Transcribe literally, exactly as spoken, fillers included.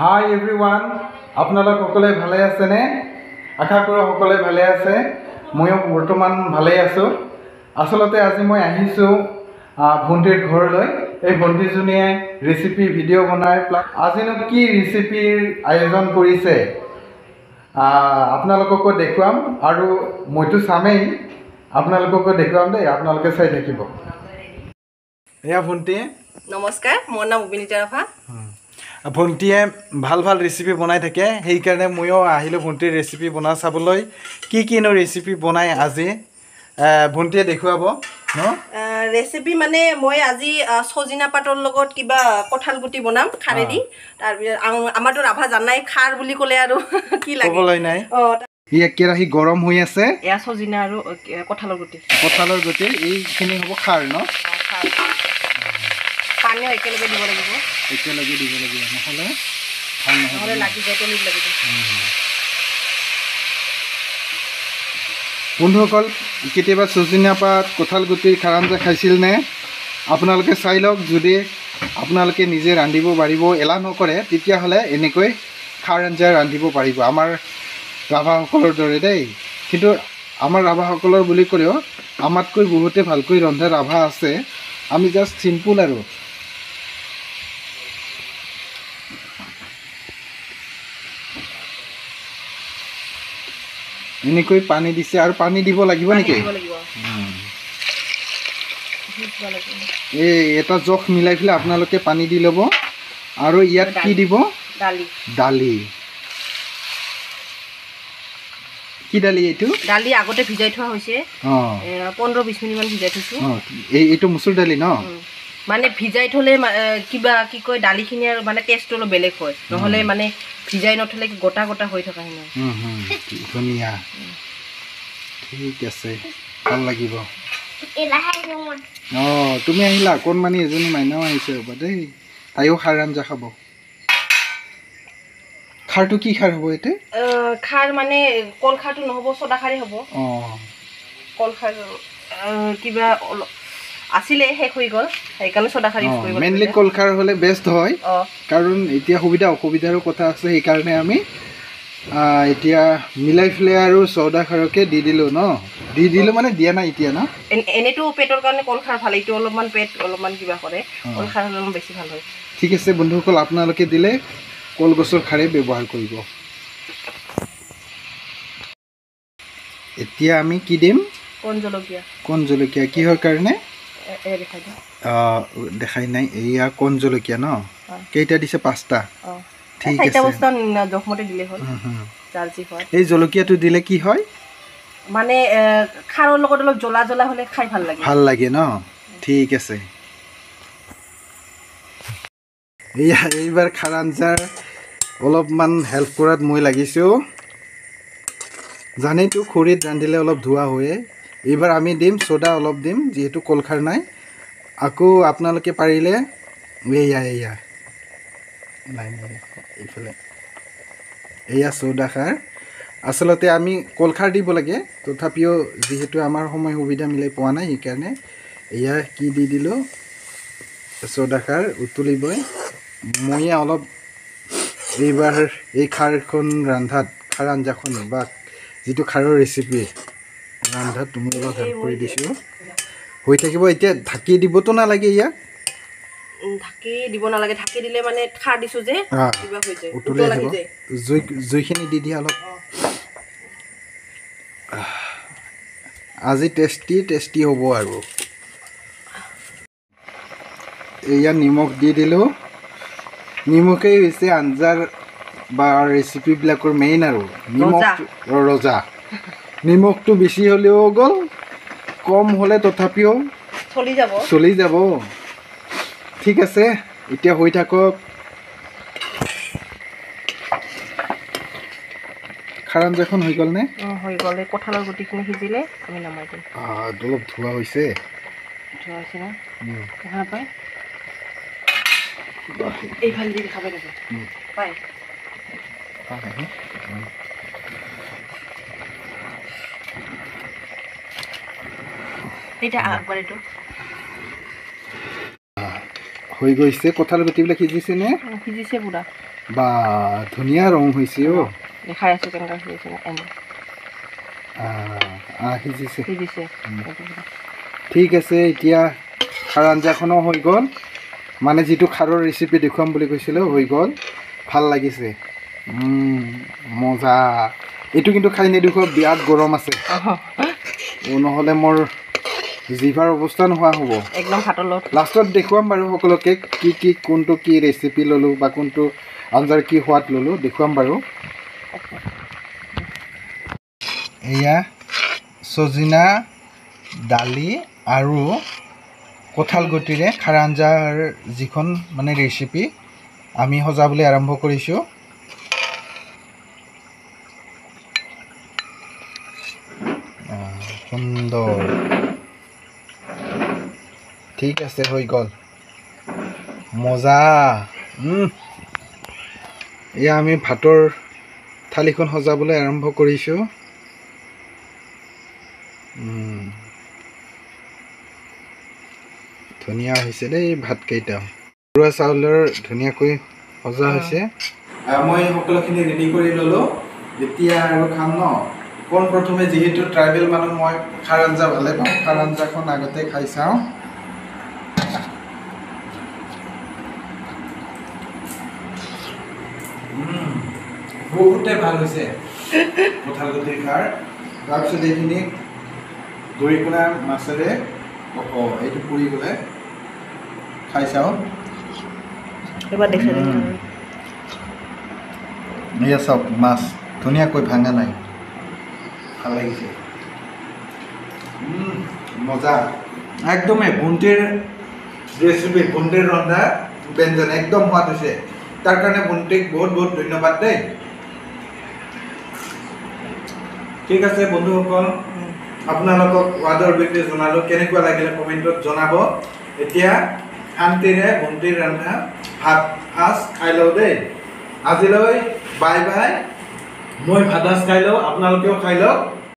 Hi everyone, আপোনালোক সকলে ভালে আছে নে? আশা কৰো সকলে ভালে আছে। ময়ো বৰ্তমান ভালে আছো। আসলতে আজি মই আহিছো ভণ্টিৰ ঘৰলৈ। এই ভণ্টিজনীয়ে ৰেচিপি ভিডিঅ' বনাই আজিনো কি ৰেচিপিৰ আয়োজন কৰিছে আপোনালোককো দেখুৱাম আৰু মইতো চামেই আপোনালোককো দেখুৱাম দেই। আপোনালোকে চাই থাকিব। এয়া ভণ্টি নমস্কাৰ, মোৰ নাম অবিনিতা ৰাভা। ভণ্টিয়ে ভাল ভাল ৰেচিপি বনাই থাকে, সেইকাৰণে ময়ো আহিলোঁ ভণ্টিৰ ৰেচিপি বনাই চাবলৈ। কি কিনো ৰেচিপি বনাই আজি ভণ্টিয়ে দেখুৱাব ন? ৰেচিপি মানে মই আজি সজিনা পাতৰ লগত কিবা কঁঠাল গুটি বনাম খাৰেদি। তাৰপিছত আমাৰতো ৰাভা জানাই, খাৰ বুলি ক'লে আৰু কি লাগে ক'বলৈ নাই। এই কেৰাহী গৰম হৈ আছে। এয়া সজিনা আৰু কঁঠালৰ গুটি কঁঠালৰ গুটি এইখিনি হ'ব খাৰ ন? পানীও একেলগে দিব লাগিব। একেলগে দিব লাগিব, নহ'লে ভাল নহ'লে লাগি যায়, তলিত লাগি যায়। বন্ধুসকল, কেতিয়াবা সজিনা পাত কঁঠাল গুটিৰ খাৰ আঞ্জা খাইছিল নে? আপোনালোকে চাই লওক। যদি আপোনালোকে নিজে ৰান্ধিব পাৰিব, এলাহ নকৰে, তেতিয়াহ'লে এনেকৈ খাৰ আঞ্জা ৰান্ধিব পাৰিব, আমাৰ ৰাভাসকলৰ দৰে দেই। কিন্তু আমাৰ ৰাভাসকলৰ বুলি ক'লেও আমাতকৈ বহুতে ভালকৈ ৰন্ধা ৰাভা আছে। আমি জাষ্ট চিম্পুল আৰু। এনেকৈ পানী দিছে আৰু পানী দিব লাগিব নেকি? এই এটা জখ মিলাই পেলাই আপোনালোকে পানী দি ল'ব। আৰু ইয়াত কি দিব? দালি। দালি কি দালি এইটো? দালি আগতে ভিজাই থোৱা হৈছে। অঁ, পোন্ধৰ বিছ মিনিটমান ভিজাই থৈছোঁ। এই এইটো মচুৰ দালি ন? মানে ভিজাই থ'লে কিবা কি কয়, দালিখিনি আৰু মানে টেষ্টটো অলপ বেলেগ হয়। নহ'লে মানে ভিজাই নথ'লে গোটা গোটা হৈ থকা হয়। ধুনীয়া, ঠিক আছে, ভাল লাগিব। অঁ, তুমি আহিলা, অকণমানি এজনী মাইনাও আহিছে ৰ'বা দেই। তাইও খাৰ আঞ্জা খাব। খাৰটো কি খাৰ হ'ব এতিয়া? খাৰ মানে কল খাৰটো নহ'ব, চদা খাৰেই হ'ব। অঁ, কল খাৰ কিবা অলপ আছিলে, শেষ হৈ গ'ল, সেইকাৰণে চদা খাৰ ইউজ কৰিব। মেইনলি কল খাৰ হ'লে বেষ্ট হয়, কাৰণ এতিয়া সুবিধা অসুবিধাৰো কথা আছে। সেইকাৰণে আমি এতিয়া মিলাই পেলাই আৰু চদা খাৰকে দি দিলোঁ ন? দি দিলোঁ মানে দিয়া নাই এতিয়া ন? এনেইতো পেটৰ কাৰণে কল খাৰ ভাল, এইটো অলপমান পেট অলপমান কিবা কৰে, কল খাৰ অলপমান বেছি ভাল হয়। ঠিক আছে বন্ধুসকল, আপোনালোকে দিলে কলগছৰ খাৰেই ব্যৱহাৰ কৰিব। এতিয়া আমি কি দিম? কণ জলকীয়া। কণ জলকীয়া কিহৰ কাৰণে? দেখাই নাই। এয়া কণ জলকীয়া ন? কেইটা দিছে? পাঁচটা। ঠিক আছে, জোখমতে দিলে হ'ল। এই জলকীয়াটো দিলে কি হয়? মানে খাৰৰ লগত অলপ জ্বলা জ্বলা হ'লে খাই ভাল লাগে। ভাল লাগে ন? ঠিক আছে। এয়া এইবাৰ খাৰ আঞ্জাৰ অলপমান হেল্প কৰাত মই লাগিছোঁ। জানেইতো খৰিত ৰান্ধিলে অলপ ধোৱা হয়ে। এইবাৰ আমি দিম চ'দা অলপ দিম, যিহেতু কলখাৰ নাই। আকৌ আপোনালোকে পাৰিলে এয়া এয়া নাই নাই এইফালে এয়া চ'দা খাৰ। আচলতে আমি কলখাৰ দিব লাগে, তথাপিও যিহেতু আমাৰ সময় সুবিধা মিলাই পোৱা নাই, সেইকাৰণে এয়া কি দি দিলোঁ, চ'দা খাৰ উতলিবই। ময়ে অলপ এইবাৰ এই খাৰখন ৰন্ধাত, খাৰ আঞ্জাখন বা যিটো খাৰৰ ৰেচিপি ৰন্ধাত তুমি অলপ হেল্প কৰি দিছোঁ। হৈ থাকিব। এতিয়া ঢাকি দিবতো নালাগে, ইয়াক ঢাকি দিব নালাগে। ঢাকি দিলে মানে খাৰ দিছোঁ যে কিবা হৈ যায়, উতলি আহিব। জুই জুইখিনি দি দিয়া অলপ। আজি টেষ্টি টেষ্টি হ'ব আৰু। এয়া নিমখ দি দিলোঁ। নিমখেই হৈছে আঞ্জাৰ বা ৰেচিপিবিলাকৰ মেইন আৰু। নিমখ ৰজা। নিমখটো বেছি হ'লেও গ'ল, কম হ'লে তথাপিও চলি যাব চলি যাব ঠিক আছে, এতিয়া হৈ থাকক। খাৰ আঞ্জাখন হৈ গ'ল নে? হৈ গ'ল। এই কঁঠালৰ গুটিখিনি সিজিলে আমি নমাই দিম। অলপ ধোৱা হৈছে। ধোৱা হৈছে না? দেখা পায় এইফালে দি খাব লাগে পায়। হৈ গৈছে। কঁঠাল গুটিবিলাক সিজিছে নে? সিজিছে পুৰা। বা ধুনীয়া ৰং হৈছে অ দেখাই আছো কেনেকুৱা হৈছে এনে আ সিজিছে সিজিছে ঠিক আছে এতিয়া খাৰ আঞ্জাখনো হৈ গ'ল মানে যিটো খাৰৰ ৰেচিপি দেখুৱাম বুলি কৈছিলোঁ হৈ গ'ল ভাল লাগিছে মজা এইটো কিন্তু খাই নেদেখুৱা বিৰাট গৰম আছে নহ'লে মোৰ জিভাৰ অৱস্থা নোহোৱা হ'ব একদম ভাতৰ লগত লাষ্টত দেখুৱাম বাৰু সকলোকে কি কি কোনটো কি ৰেচিপি ল'লোঁ বা কোনটো আঞ্জাৰ কি সোৱাদ ল'লোঁ দেখুৱাম বাৰু এয়া চজিনা দালি আৰু কঁঠাল গুটিৰে খাৰ আঞ্জাৰ যিখন মানে ৰেচিপি আমি সজাবলৈ আৰম্ভ কৰিছোঁ সুন্দৰ ঠিক আছে হৈ গ'ল মজা এয়া আমি ভাতৰ থালিখন সজাবলৈ আৰম্ভ কৰিছোঁ ধুনীয়া হৈছে দেই ভাতকেইটা ঘৰুৱা চাউলৰ ধুনীয়াকৈ সজা হৈছে মই সকলোখিনি ৰেডি কৰি ল'লোঁ এতিয়া আৰু খাম ন পোন প্ৰথমে যিহেতু ট্ৰাইবেল মানুহ মই খাৰ আঞ্জা ভালে পাওঁ খাৰ আঞ্জাখন আগতে খাই চাওঁ বহুতে ভাল হৈছে কঁঠাল গুটিৰ খাৰ তাৰপিছত এইখিনি দৰিকণা মাছেৰে অঁ এইটো পুৰি গ'লে খাই চাওঁ এবাৰ দেখাই এয়া চাওক মাছ ধুনীয়াকৈ ভাঙা নাই ভাল লাগিছে মজা একদমেই ভণ্টিৰ ৰেচিপি ভণ্টিৰ ৰন্ধা ব্যঞ্জন একদম সোৱাদ হৈছে তাৰ কাৰণে ভণ্টিক বহুত বহুত ধন্যবাদ দেই ঠিক আছে বন্ধুসকল আপোনালোকক সোৱাদৰ বিষয়ে জনালোঁ কেনেকুৱা লাগিলে কমেণ্টত জনাব এতিয়া শান্তিৰে ভণ্টিৰ ৰন্ধা ভাত সাজ খাই লওঁ দেই আজিলৈ বাই বাই মই ভাত সাজ খাই লওঁ আপোনালোকেও খাই লওক